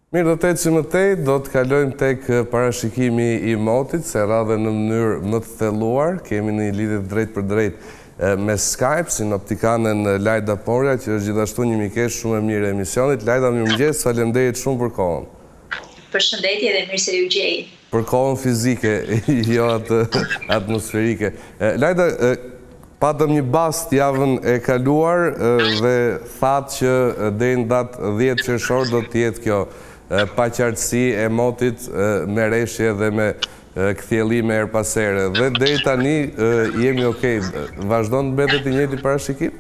Mirë, do të ecim më tej, do të kalojmë tek parashikimi i motit, se radhe në mënyrë më të thelluar, kemi një lidhje drejt për drejt me Skype, sinoptikanen Lajda Porja, që është gjithashtu një mikesh shumë e mirë e emisionit. Lajda, mirëmëngjes, faleminderit shumë për kohën. Përshëndetje dhe mirë se ju gjej. Për kohën fizike, jo atë atmosferike. Lajda, patëm një bast javën e kaluar dhe thatë që deri në datë 10 qershor do të jetë kjo paqartësi e motit me reshje dhe me kthjellime her pas here. Dhe deri tani jemi okay. Vazhdon të mbetet i njëjti parashikim?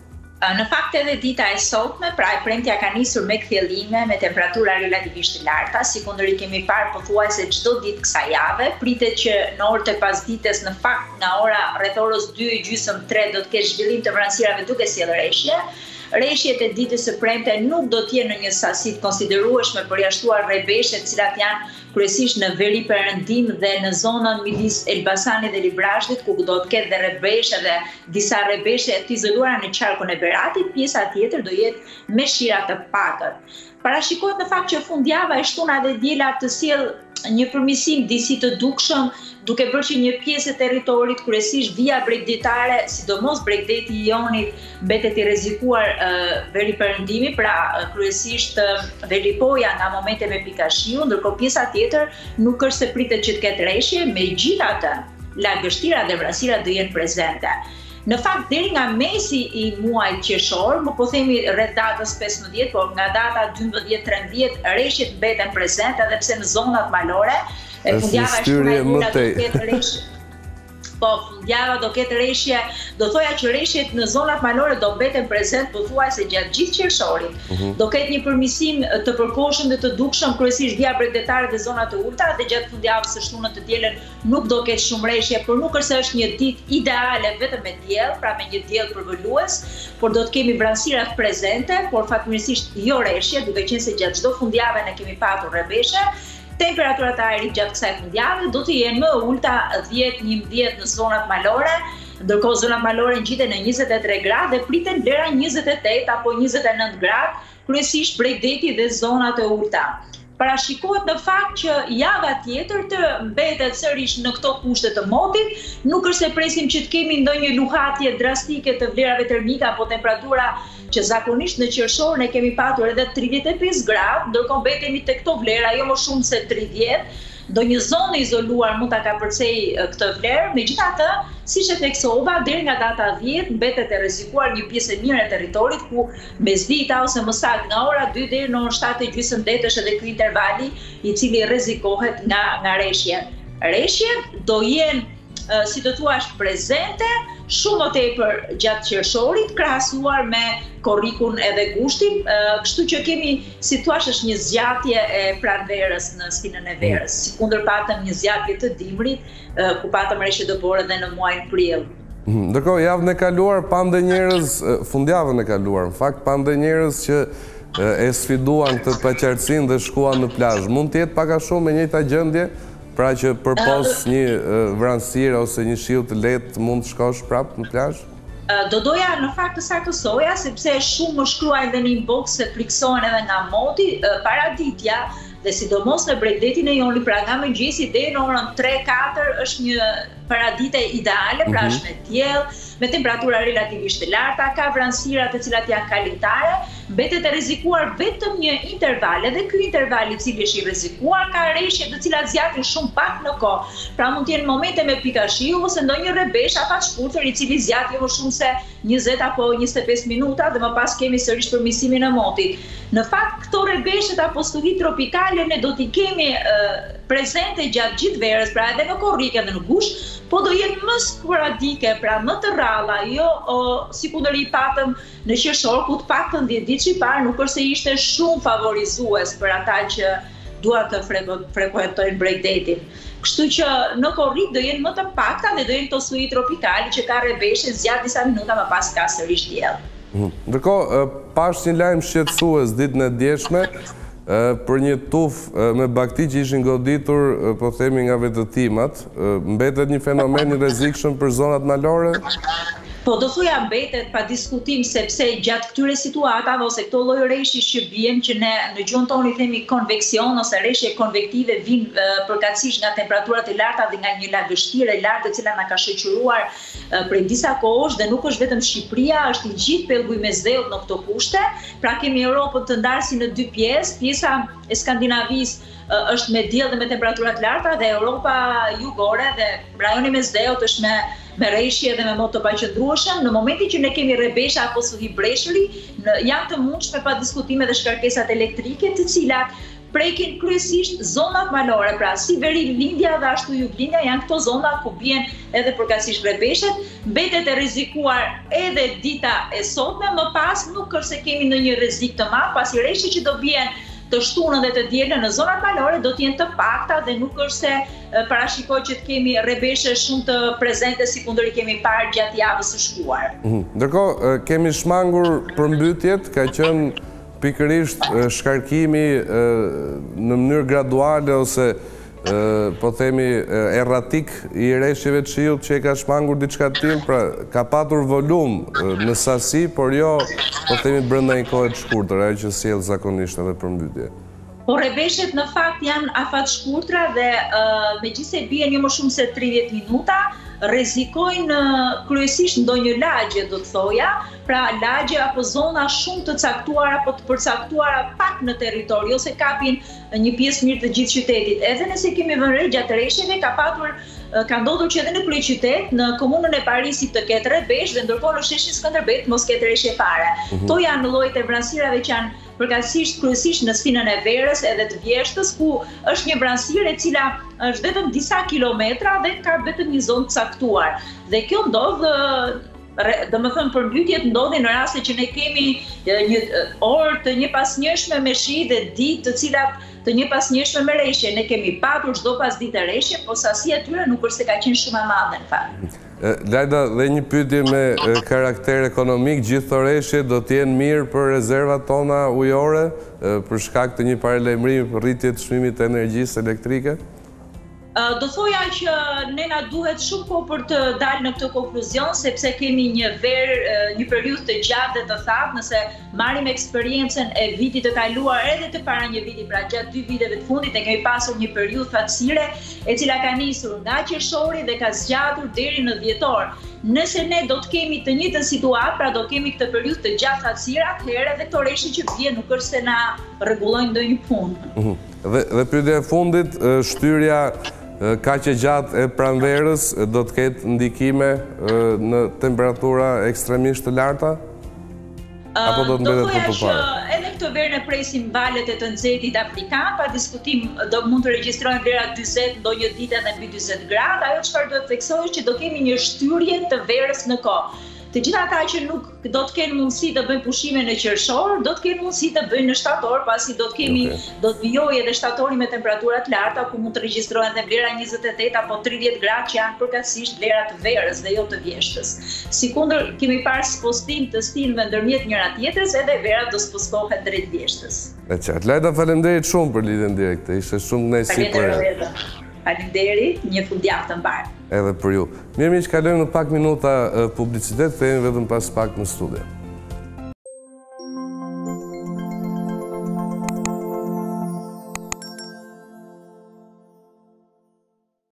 Në fakt edhe dita e sotme, pra e premtja ka nisur me kthjellime, me temperatura relativisht të larta, sikundër i kemi parë pothuajse çdo ditë kësaj jave. Pritet që në orët e pasdites, në fakt nga ora rreth orës 2:30-3 do të ketë zhvillim të vranësirave duke sjellë reshje. Reshjet e ditës së premte nuk do të jenë në një sasi të konsiderueshme, përjashtuar rrebeshjet, të cilat janë kryesisht në veri perëndim dhe në zonën midis Elbasanit dhe Librazhdit, ku do të ketë dhe rrebeshje dhe disa rrebeshje të izoluara në qarkun e Beratit. Pjesa tjetër do jetë me shira të pakët. Parashikohet në fakt që fundjava e shtuna dhe diela të sjell një përmirësim disi të dukshëm, duke bërë që një pjesë e territorit, kryesisht vija bregdetare, sidomos bregdeti i Jonit, mbetet i rrezikuar veri perëndimi, pra kryesisht Velipoja nga momente me pikashiu, ndërkohë pjesa tjetër nuk është se pritet që të ketë reshje, megjithatë lagështira dhe vranësirat do jenë prezente. Në fakt, deri nga mesi i muajit qershor, më po themi rreth datës 15, por nga data 12-13, reshjet mbeten prezente edhe pse në zonat malore, fundjava e shtunave do ketë reshje. Po, fundjava do ketë reshje, do thoja që reshjet në zonat malore do mbeten prezent pothuajse gjatë gjithë qershorit. Do ketë një përmirësim të përkohshëm dhe të dukshëm, kryesisht vija bregdetare dhe zonat e ulta, dhe gjatë fundjavës së shtunën të dielën nuk do ketë shumë reshje, por nuk është se është një ditë ideale vetëm me diell, pra me një diell përvolues, por do të kemi vranësirat prezente, por fatmirësisht jo reshje, duke qenë se gjatë çdo fundjave ne kemi patur rrebeshje. Temperaturat e ajrit gjatë kësaj fundjave do të jenë më ulta 10-11 në zonat malore, ndërkohë zonat malore ngjiten në 23 gradë dhe priten dera 28 apo 29 gradë, kryesisht bregdeti dhe zonat e ulta. Parashikohet në fakt që java tjetër të mbetet sërish në këto kushte të motit, nuk është se presim që të kemi ndonjë luhatje drastike të vlerave termike apo temperatura që zakonisht në qershor ne kemi patur edhe 35 gradë, ndërkohë mbetemi tek këto vlera jo më shumë se 30. Ndonjë zonë izoluar mund ta kapërcej këtë vlerë, megjithatë, siç e theksova, deri nga data 10 mbetet e rrezikuar një pjesë e mirë e territorit ku mesdita ose më saktë nga ora 2 deri në orën 7:30 është edhe ky intervali i cili rrezikohet nga reshje. Reshjet do jenë, si të thuash, prezente shumë më tepër gjatë qershorit, krahasuar me korrikun edhe gushtin, kështu që kemi, si thua, është një zgjatje e pranverës në stinën e verës, sikundër patëm një zgjatje të dimrit, ku patëm reshje dëbore dhe në muajin prill. Ndërkohë, javën e kaluar pam dhe njerëz, fundjavën e kaluar, në fakt pam dhe njerëz që e sfiduan këtë paqartësinë dhe shkuan në plazh. Mund të jetë pak a shumë me njëjta gjendje? Pra që përpos një vranësire ose një shiu të lehtë mund të shkosh prapë në plazh? Do doja në fakt të saktësoja, sepse shumë më shkruajnë dhe në inbox se friksohen edhe nga moti, paraditja dhe sidomos në bregdetin e Jonit, pra nga mëngjesi deri në orën 3-4 është një paradite ideale, pra është me diell, me temperatura relativisht të larta, ka vranësira të cilat janë kalitare, mbetet e rrezikuar vetëm një interval, edhe ky interval i cili është i rrezikuar ka reshje të cilat zgjaten shumë pak në kohë. Pra mund të jenë momente me pikashiu ose ndonjë rrebesh afat shkurtër i cili zgjat jo më shumë se 20 apo 25 minuta dhe më pas kemi sërish përmirësimin e motit. Në fakt këto rrebeshët apo stuhi tropikale ne do t'i kemi prezente gjatë gjithë verës, pra edhe në korrike dhe në gush, po do jenë më sporadike, pra më të rralla, jo sikundër i patëm në qershor, ku të paktën 10 ditë që i parë nuk është se ishte shumë favorizues për ata që duan të frekuentojnë bregdetin. Kështu që në korrik do jenë më të pakta dhe do jenë këto stuhi tropikale që ka rrebeshje zgjat disa minuta më pas ka sërish diell. Ndërkohë, pash një lajm shqetësues ditën e djeshme për një tufë me bakti që ishin goditur, po themi nga vetëtimat. Mbetet një fenomen i rrezikshëm për zonat malore? Po do thoja mbetet pa diskutim sepse gjatë këtyre situatave ose këto lloj rreshtish që vijnë që ne në gjuhën tonë i themi konveksion ose rreshje konvektive vijnë përkatësisht nga temperaturat e larta dhe nga një lagështirë e lartë e cila na ka shoqëruar prej disa kohësh dhe nuk është vetëm Shqipëria, është i gjithë pellgu i Mesdheut në këto kushte. Pra kemi Europën të ndarë si në dy pjesë, pjesa e Skandinavisë është me diell dhe me temperaturat larta dhe Europa jugore dhe rajoni Mesdheut është me rreshje dhe me mod të paqëndrueshëm. Në momentin që ne kemi rrebesha apo suhibreshëri, janë të mundshme pa diskutime dhe shkarkesat elektrike, të cilat prekin kryesisht zonat malore, pra si Veri-lindja dhe ashtu Juglindja janë këto zona ku bien edhe përkatësisht rrebeshet. Mbetet e rrezikuar edhe dita e sotme, më pas nuk është se kemi ndonjë rrezik të madh, pasi rreshtet që do bien të shtunën dhe të dielën në zonat malore do të jenë të pakta dhe nuk është se parashikoj që të kemi rrebeshe shumë të prezente si kundër i kemi parë gjatë javës së shkuar. Ndërkohë, kemi shmangur përmbytjet, ka qenë pikërisht shkarkimi në mënyrë graduale ose po themi erratik i rreshjeve të shiut që e ka shmangur diçka të tillë, pra ka patur volum në sasi, por jo po themi brenda një kohe të shkurtër, ajo që sjell zakonisht edhe përmbytje. Po rrebeshet në fakt janë afat shkurtra dhe megjithëse bien jo më shumë se 30 minuta, rrezikojnë kryesisht ndonjë lagje, do të thoja, pra lagje apo zona shumë të caktuara apo të përcaktuara pak në territor, jo se kapin një pjesë mirë të gjithë qytetit. Edhe nëse kemi vënë re gjatë rreshjeve, ka ndodhur që edhe në kryeqytet, në komunën e Parisit të ketë rrebesh dhe ndërkohë në sheshin Skënderbet mos ketë rreshje fare. To janë llojet e vranësirave që janë përkatësisht kryesisht në sfinën e Verës edhe të Vjeshtës, ku është një vranësirë e cila është vetëm disa kilometra dhe ka vetëm një zonë të caktuar. Dhe kjo ndodh, domethënë përmbytjet ndodhin në raste që ne kemi një orë të njëpasnjëshme me shi dhe ditë të cilat të njëpasnjëshme me rreshje. Ne kemi patur çdo pasditë rreshje, po sasia e tyre nuk është se ka qenë shumë e madhe në fakt. Lajda, dhe një pyetje me karakter ekonomik, gjithë të rreshje do t'jenë mirë për rezervat tona ujore, për shkak të një paralajmërimi për rritje të çmimit të energjisë elektrike? Do thoja që ne na duhet shumë kohë për të dalë në këtë konkluzion, sepse kemi një periudhë të gjatë dhe të thatë, nëse marrim eksperiencën e vitit të kaluar edhe të para një viti, pra gjatë 2 viteve të fundit, ne kemi pasur një periudhë fatësire e cila ka nisur nga qershori dhe ka zgjatur deri në dhjetor. Nëse ne do të kemi të njëjtën situatë, pra do kemi këtë periudhë të gjatë fatësire, atëherë edhe këto rreshje që vjen nuk është se na rregullojnë ndonjë punë. Dhe pyetja e fundit, shtyrja kaq e gjatë e pranverës do të ketë ndikime në temperatura ekstremisht të larta? Apo do të mbetet për përpara? Edhe këtë verë ne presim valet e të nxehtit afrikan, pa diskutim do mund të regjistrojnë vlera 40 ndonjë ditë edhe mbi 40 gradë. Ajo çfarë duhet theksohet që do kemi një shtyrje të verës në kohë. Të gjitha ata që nuk do të kenë mundësi të bëjnë pushime në qershor, do të kenë mundësi të bëjnë në shtator, pasi do të vijojë edhe shtatori me temperatura të larta, ku mund të regjistrohen edhe vlera 28 apo 30 gradë që janë përkatësisht vlera të verës dhe jo të vjeshtës. Sikundër kemi parë spostim të stilëve ndërmjet njëra tjetrës, edhe vera do spostohet drejt vjeshtës. E qartë. Lajda, faleminderit shumë për lidhjen direkte. Ishte shumë kënaqësi për Faleminderit, një fundjavë të mbarë. Edhe për ju. Mirë miq, kalojmë në pak minuta publicitet, kthehemi vetëm pas pak në studio.